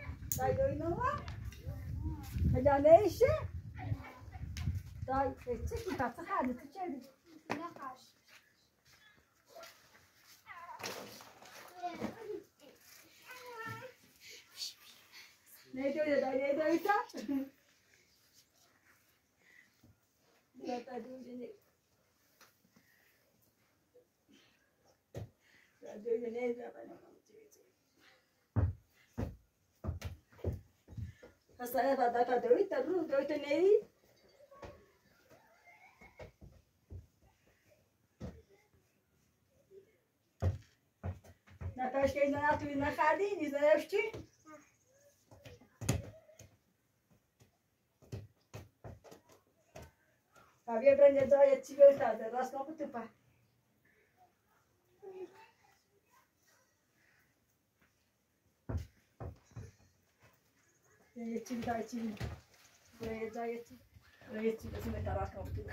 Dai oynama. Hadi ne işi? Dai çek bir tatlı hadi içeri. Ne karşı? Ne diyor ya dai ne diyorsa? Ya da diyor ne? Ya diyor ne diyor bana? Hasta da diyor da ru diyor ne? Наташка, из нас вы находи, не знаешь, что? А я прям не знаю, я тебе это, раз на потупа. Я тебе дай тебе. Я дай тебе. Я тебе смотрю, раз на потупа.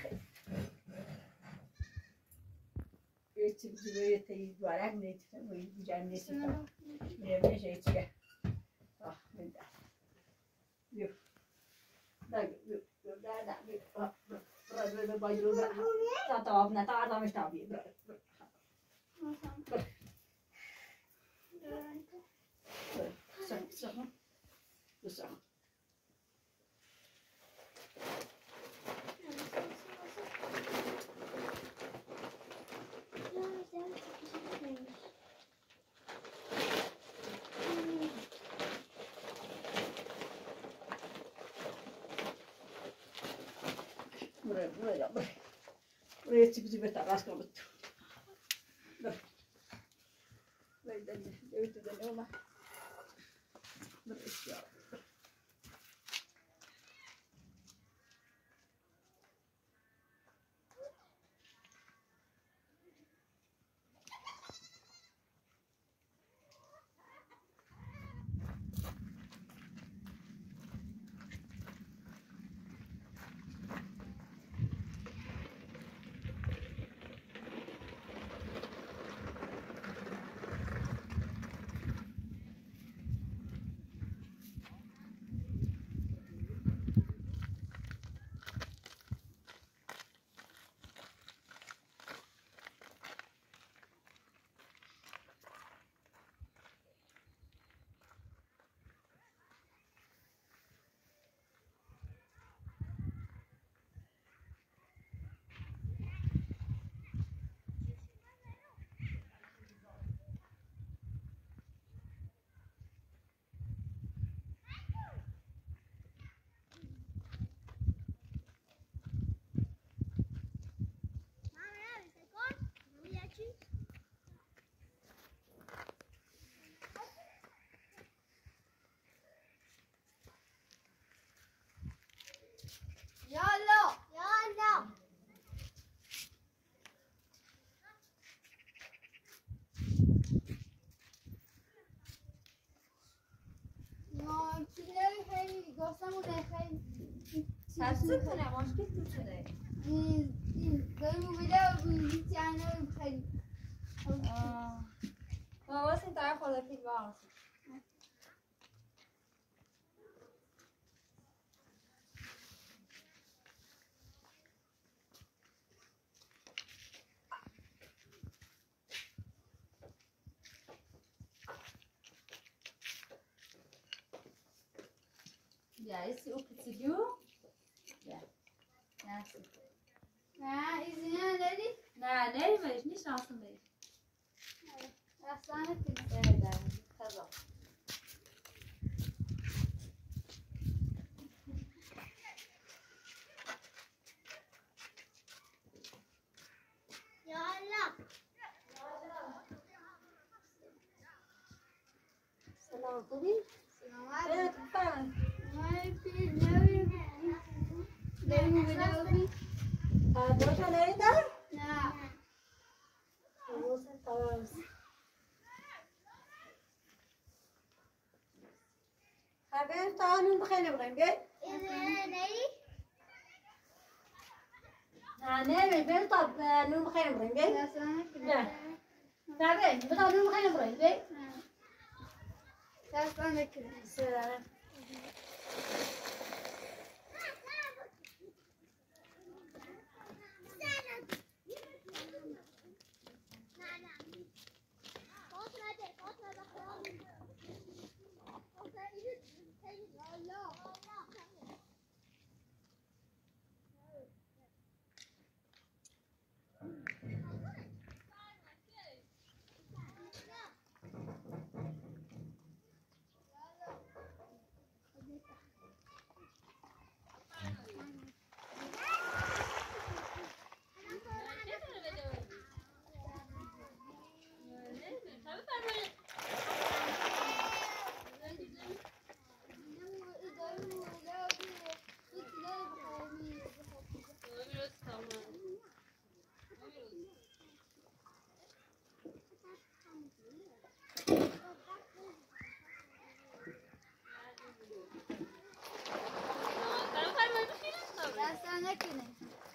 Este video tem várias noites, já nesse caso. Minha gente, ó, me dá. Viu? Viu? Dá, viu? Ó, vai jogar. Tá, na tarde, mas tá, viu? Só. Buraya çıkıcı bir takas kaldı. Böyle de ne olma. Buraya ya. تفسیر کنم مشکل شده داریم ویدیو چنل خیلی واسه این طرف خورده فیلم ها Ja, ist die open to do? Ja. Ja. نه ایزی نداری؟ نه نمیش نیست اصلا بید اصلا نتونی بله تضا یالا سلام خوبی؟ سلام بفرمایید. من پیر نویم داریم ویدیو دوتا نریدن؟ نه خبر تا نون خیلی بخوریم بیای؟ نه بریم تا نون خیلی بخوریم بیای؟ اصلا نه بریم تا نون خیلی بخوریم بیای؟ دستان نکنه. سلام. دستان نکنه.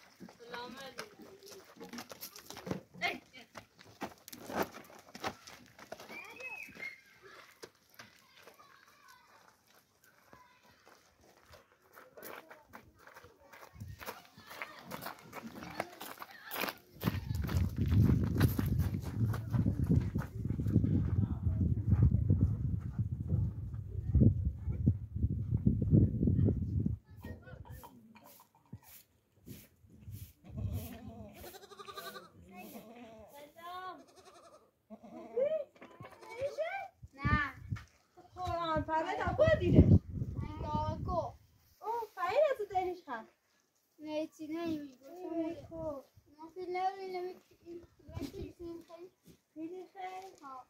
نه. قرآن پرد آبا دیره. داغو. اوه فایر از دلش خواهد. نه چی نمیگه. ما فیلم نمیگیم. خیلی خیلی. ها.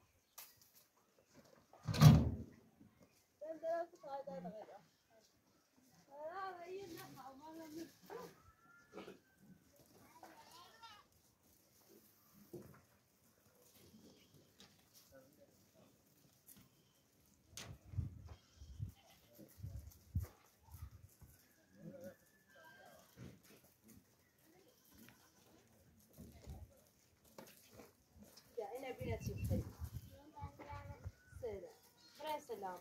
اینه بینه چی خیلی. سلام.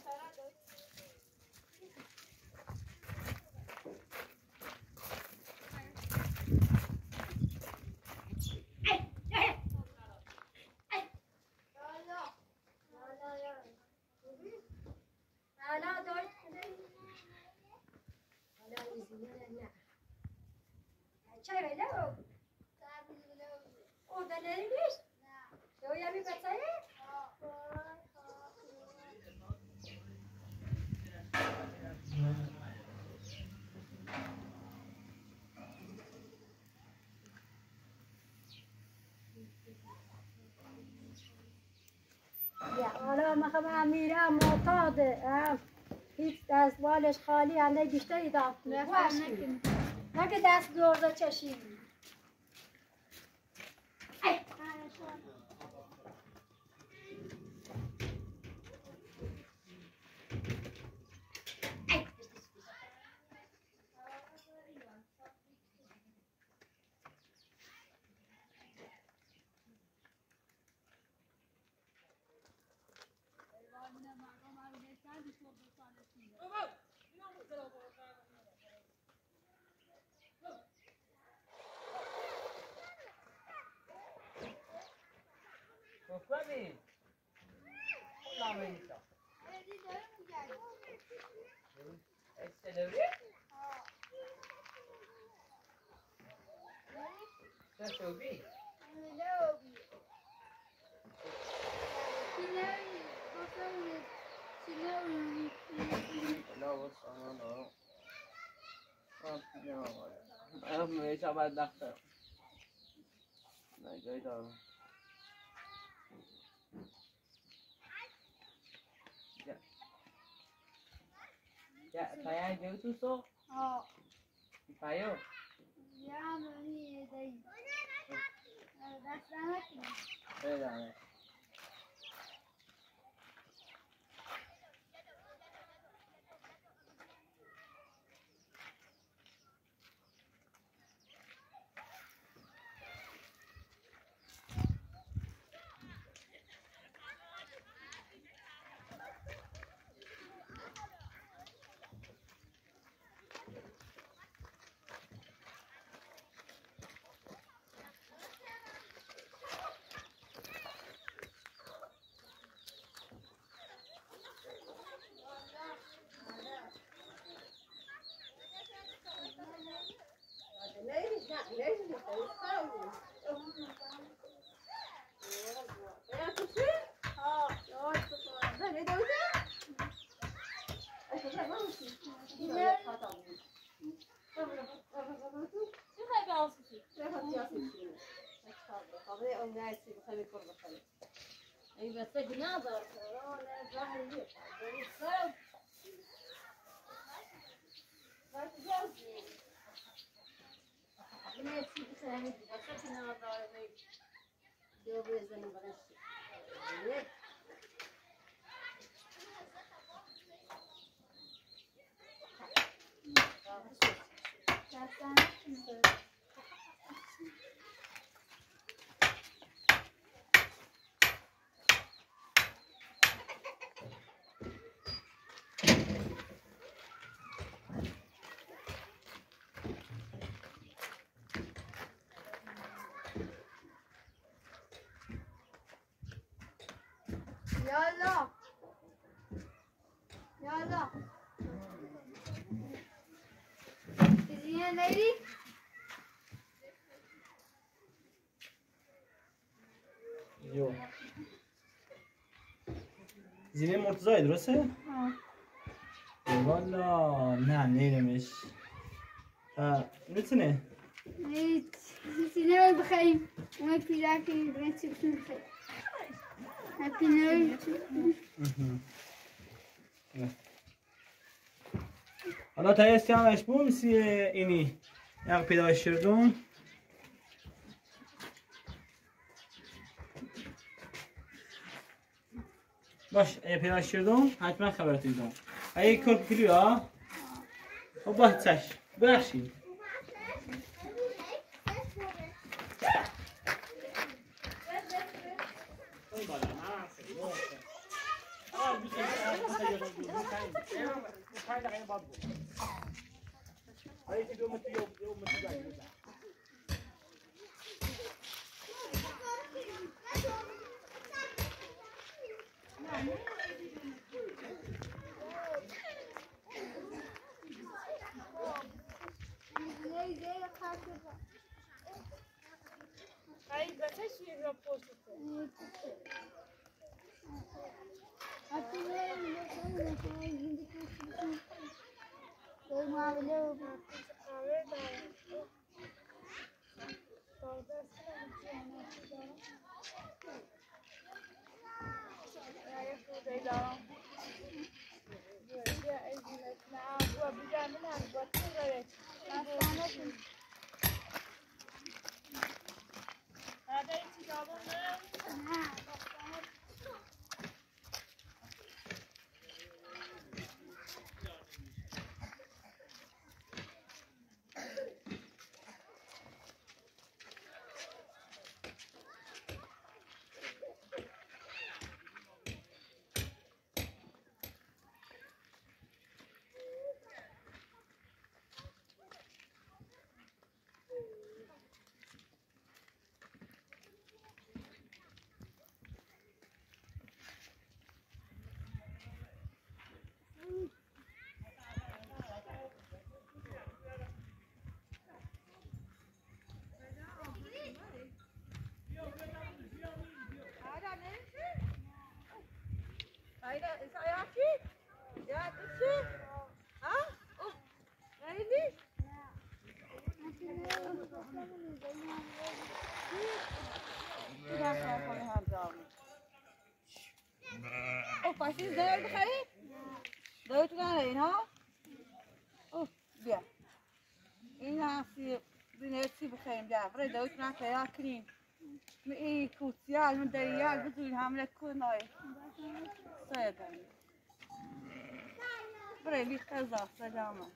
حالا من میرم معتاده هیچ دستبالش خالی هم بیشتری دام نگه دست گرده چشیم Bobby. Hola, Benita. ¿Este lo vi? ¿Ya se lo vi? No, no. أنا مش عمال دخل. لا جاي ده. Ya, saya jauh susuk. اه Payo. يا عمي يدي بس انا كده Espera. گناه داره ظاهر نیست نه چی بسه بسه گناه داره دو بزنه برش يلا يلا تجينا ليلي جو زینه مرتضی درسته؟ والا نه نیدمش میتونه تجينا بخير وما في ذاك بنتي بخير هابي نيو حالا تا استیامش بوم سی اینی یک پیداش کردم باش اگه پیداش کردم حتما خبرت میدم اگه کل کلیو ها خب باید چشم ببخشید پاشیز دار بخری؟ دارت ندارین ها؟ اوه بیا این هستی بینرسی بخریم بیا برای دارت نه پیدا کنیم این کوتیال من دریال بزنین حمله کنای سایدن برای لیخت از آسته جامعه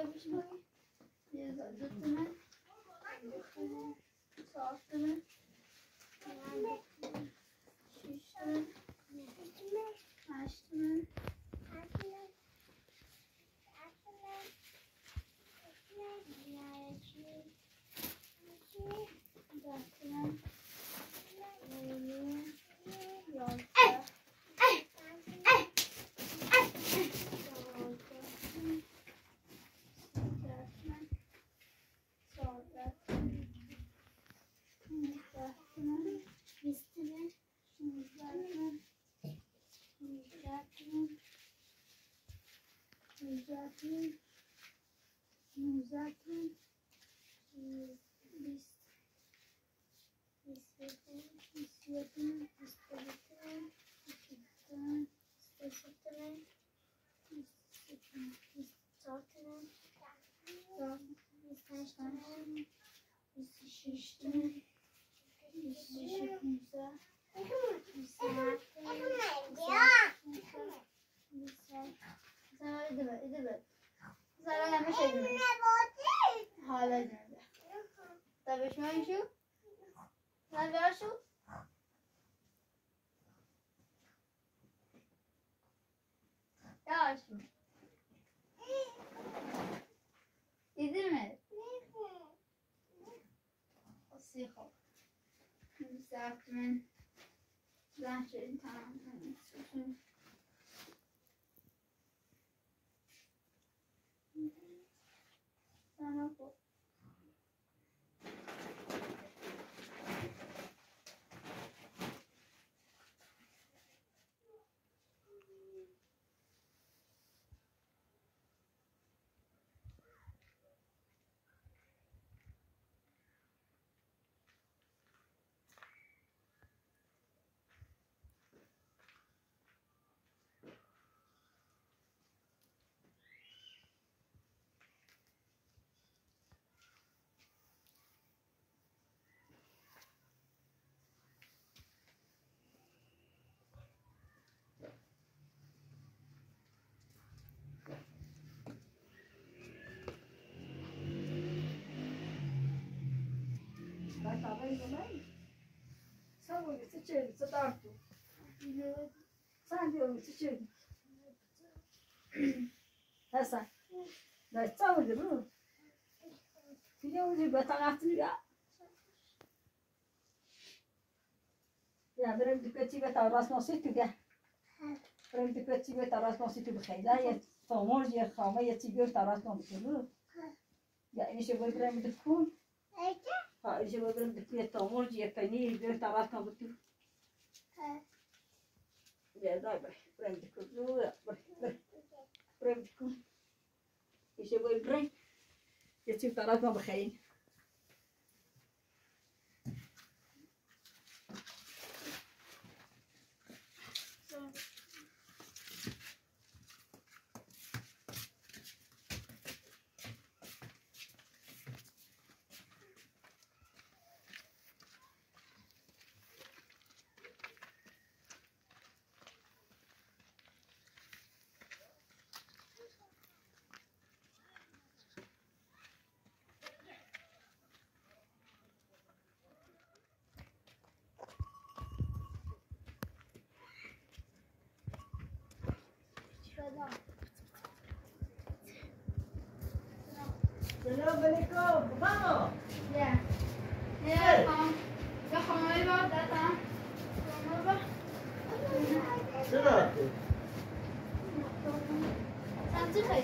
بشماری یه دونه چهار دونه شیش دونه هشت دونه Hasan, ne çağırdı bu? Biliyor musun batakatını ya? Ya benim dikkatimi tavras nasıl tüke? Benim dikkatimi tavras nasıl tüke? Khayla ya tamur ya khama ya tiyor tavras nasıl tüke? Ya ini şöyle benim dikkun. Ha ini şöyle benim dikkatimi tamur ya peynir diyor tavras nasıl tüke? Ya da benim dikkatimi ya benim dikkun. ini şöyle benim ya tiyor tavras nasıl tüke? Assalamualaikum. Vamos. Ya. Ya, ya خمائی با دادم. خمائی با. چرا؟ سمتی خیلی.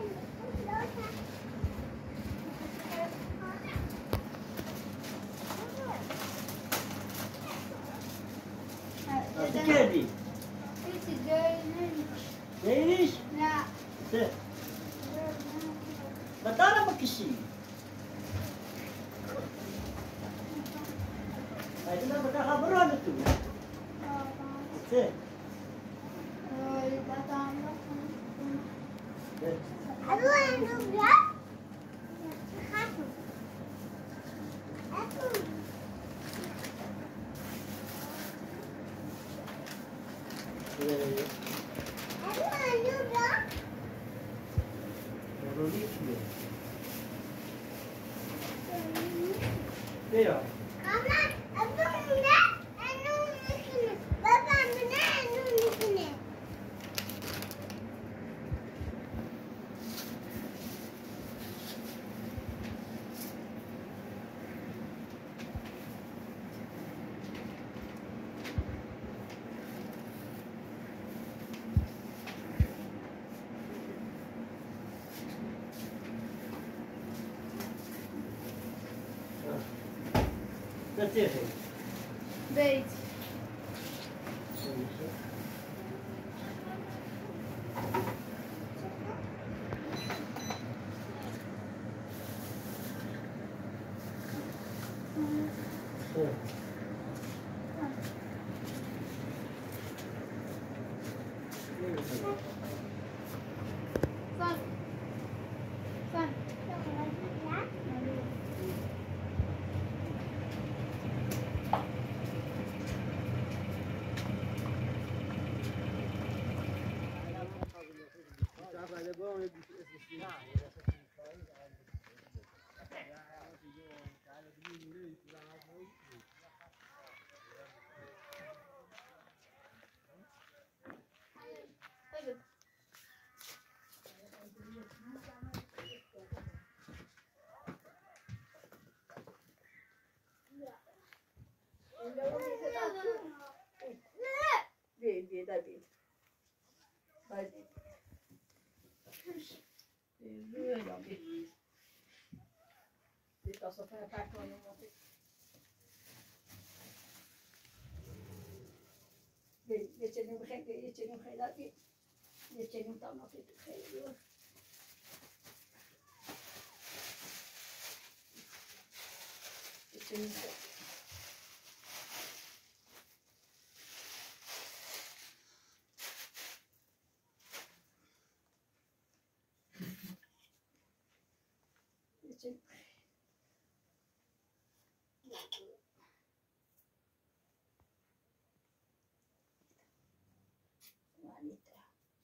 چی کردی؟ هیچی جایی نمیش. نیریش؟ نه. چه؟ بدارم بکشی. اینا بکن خبرانه تو. چه؟ دادم. رولی کیه؟ بیا بطیخی بيت صح صح Bid. Hadi. Böyle bir. Bir kasa farklı oynamak. Geçelim xeylat bir. Geçelim tamam xeylat. Geçelim. Geçelim. Manita.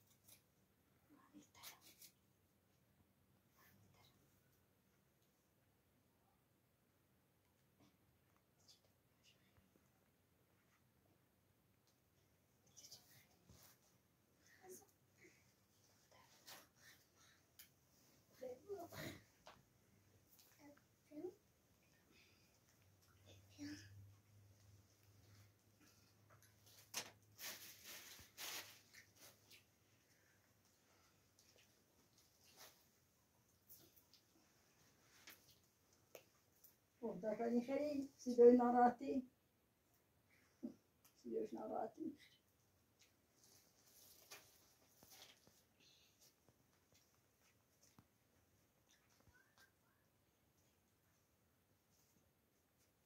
Burada ben خیلی صدای ناراحتی صدایش ناراحتی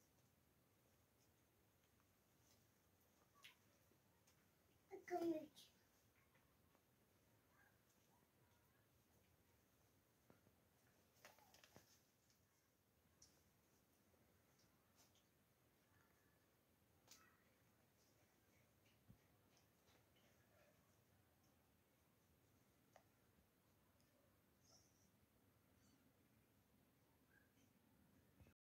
Come